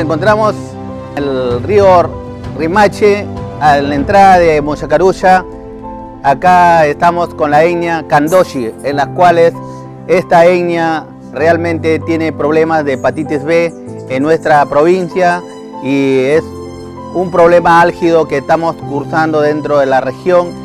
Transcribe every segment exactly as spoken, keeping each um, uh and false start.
encontramos en el río Rimache, a la entrada de Moyacarulla. Acá estamos con la etnia Candoshi, en las cuales esta etnia realmente tiene problemas de hepatitis B en nuestra provincia y es un problema álgido que estamos cursando dentro de la región.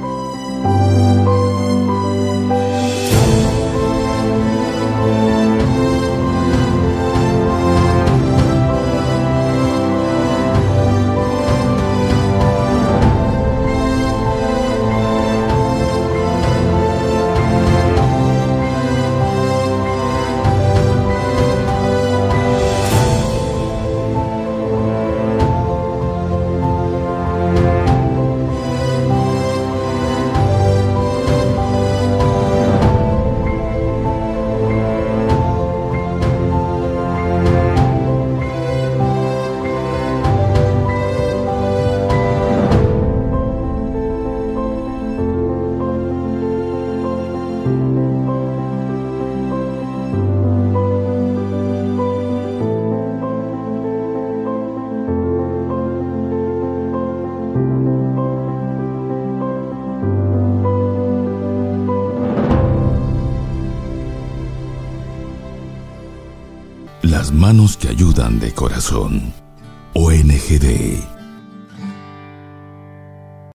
Las manos que ayudan de corazón. O N G D.